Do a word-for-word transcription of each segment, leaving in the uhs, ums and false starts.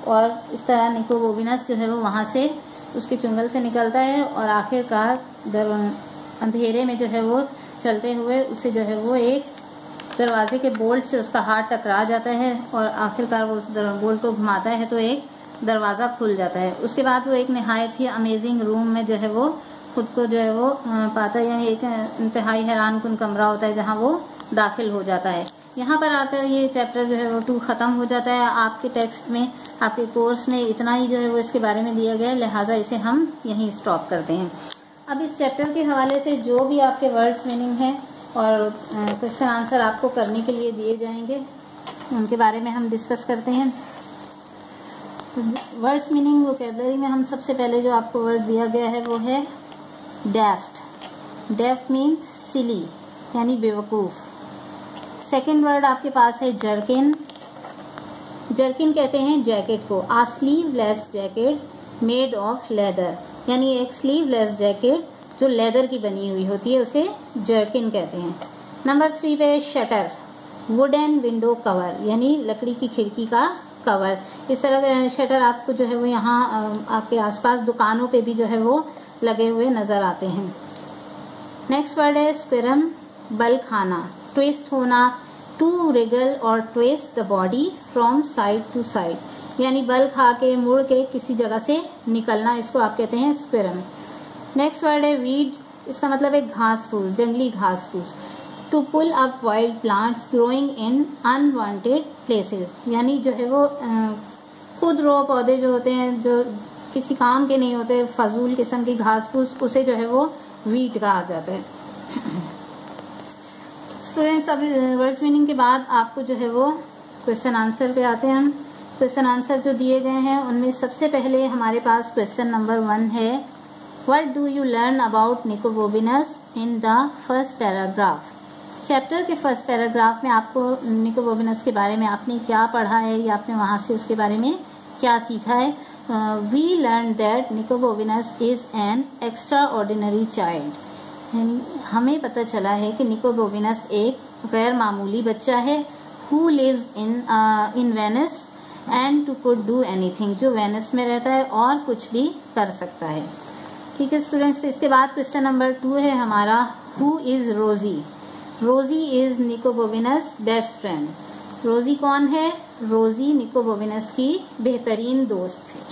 और इस तरह निकोबोबिनस जो है वो वहाँ से उसके चुंगल से निकलता है और आखिरकार अंधेरे में जो है वो चलते हुए उसे जो है वो एक दरवाजे के बोल्ट से उसका हाथ टकरा जाता है और आखिरकार वो उस बोल्ट को घुमाता है तो एक दरवाज़ा खुल जाता है। उसके बाद वो एक नहायत ही अमेजिंग रूम में जो है वो खुद को जो है वो पाता है, यानी एक इंतहाई हैरान कुन कमरा होता है जहाँ वो दाखिल हो जाता है। यहाँ पर आकर ये चैप्टर जो है वो टू ख़त्म हो जाता है। आपके टेक्स्ट में, आपके कोर्स में इतना ही जो है वो इसके बारे में दिया गया है, लिहाजा इसे हम यहीं स्टॉप करते हैं। अब इस चैप्टर के हवाले से जो भी आपके वर्ड्स मीनिंग है और क्वेश्चन आंसर आपको करने के लिए दिए जाएंगे, उनके बारे में हम डिस्कस करते हैं। वर्ड्स मीनिंग वोकैबुलरी में हम सबसे पहले जो आपको वर्ड दिया गया है वो है डेफ्ट। डेफ्ट मीन्स सिली, यानी बेवकूफ़। सेकंड वर्ड आपके पास है जर्किन। जर्किन कहते हैं जैकेट को। A sleeveless jacket made of leather, यानी एक स्लीवलेस जैकेट जो लेदर की बनी हुई होती है उसे जर्किन कहते हैं। नंबर थ्री पे शटर, वुडन विंडो कवर, यानी लकड़ी की खिड़की का कवर। इस तरह का शटर आपको जो है वो यहाँ आपके आसपास दुकानों पे भी जो है वो लगे हुए नजर आते हैं। नेक्स्ट वर्ड है स्क्विरम, बल खाना, ट्विस्ट होना, टू रिगल और twist the body from side to side, यानी बल खा के मुड़ के किसी जगह से निकलना, इसको आप कहते हैं स्क्विरम। नेक्स्ट वर्ड है वीड, इसका मतलब है घास फूस, जंगली घास फूस। To pull up wild plants growing in unwanted places, यानी जो है वो खुद रो पौधे जो होते हैं जो किसी काम के नहीं होते, फजूल किस्म की घास फूस, उसे जो है वो वीड कहा जाता है। स्टूडेंट्स, अब वर्ड्स मीनिंग के बाद आपको जो है वो क्वेश्चन आंसर पे आते हैं हम। क्वेश्चन आंसर जो दिए गए हैं उनमें सबसे पहले हमारे पास क्वेश्चन नंबर वन है, what do you learn about Nicobobinus in the first paragraph. Chapter के फर्स्ट पैराग्राफ में आपको निकोबोबिनस के बारे में आपने क्या पढ़ा है या आपने वहाँ से उसके बारे में क्या सीखा है। We learn that Nicobobinus is an extraordinary child. हमें पता चला है कि निकोबोबिनस एक गैर मामूली बच्चा है, who lives in in Venice and to could do anything, जो वेनिस में रहता है और कुछ भी कर सकता है। ठीक है स्टूडेंट्स, इसके बाद क्वेश्चन नंबर टू है हमारा, हु इज रोजी। रोजी इज निकोबोबिनस बेस्ट फ्रेंड। रोजी कौन है? रोजी निकोबोबिनस की बेहतरीन दोस्त है।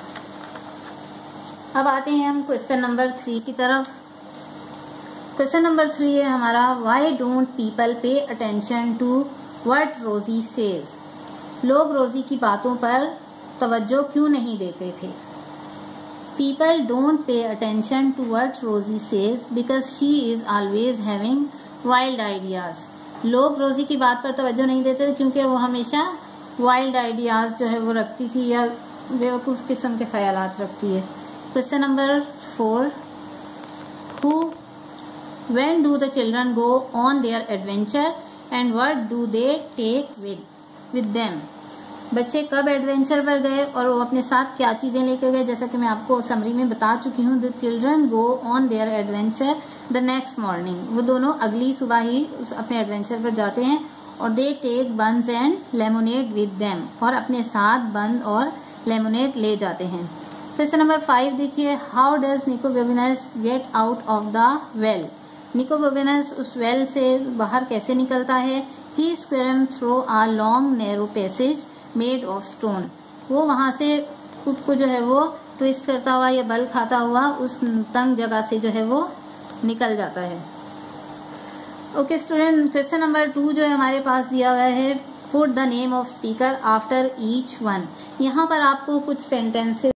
अब आते हैं हम क्वेश्चन नंबर थ्री की तरफ। क्वेश्चन नंबर थ्री है हमारा, why don't people pay attention to what Rosie says. लोग रोजी की बातों पर तवज्जो क्यों नहीं देते थे। People don't pay attention to what Rosie says because she is always having wild ideas. लोग रोजी की बात पर तवज्जो नहीं देते क्योंकि वो हमेशा वाइल्ड आइडियाज जो है वो रखती थी या बेवकूफ़ किस्म के ख्यालात रखती है। Question number four, who when do the children go on their adventure and what do they take with with them. बच्चे कब एडवेंचर पर गए और वो अपने साथ क्या चीजें लेकर गए। जैसा कि मैं आपको समरी में बता चुकी हूँ, the children go on their adventure the next morning. वो दोनों अगली सुबह ही अपने एडवेंचर पर जाते हैं और they take buns and lemonade with them, और अपने साथ बंद और लेमोनेड ले जाते हैं। क्वेश्चन नंबर फाइव देखिए, how does Nicobobinus get out of the well. Nicobobinus उस वेल से बाहर कैसे निकलता है। He squirmed through a long narrow passage made of stone. वो वहां से खुद को जो है वो ट्विस्ट करता हुआ या बल खाता हुआ उस तंग जगह से जो है वो निकल जाता है। Okay student, question number two जो है हमारे पास दिया हुआ है, put the name of speaker after each one. यहाँ पर आपको कुछ सेंटेंसेस